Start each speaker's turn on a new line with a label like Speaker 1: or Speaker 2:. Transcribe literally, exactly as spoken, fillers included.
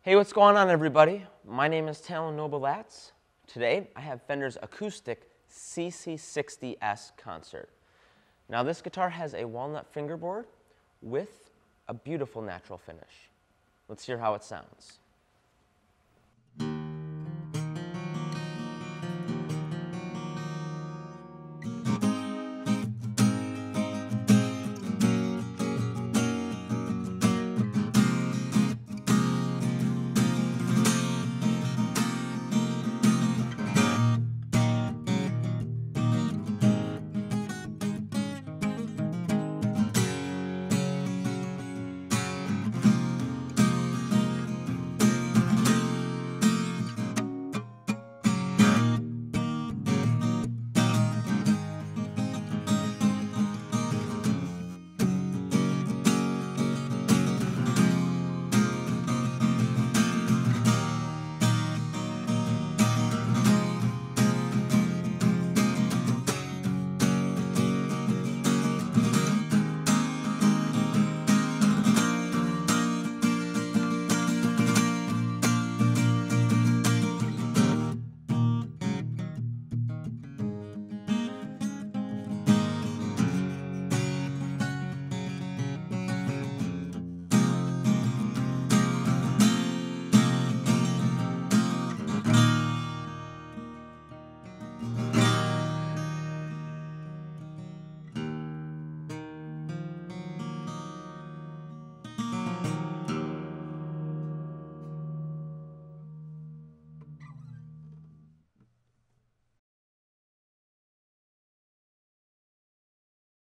Speaker 1: Hey, what's going on, everybody? My name is Talon Nobelatz. Today, I have Fender's Acoustic C C sixty S concert. Now, this guitar has a walnut fingerboard with a beautiful natural finish. Let's hear how it sounds.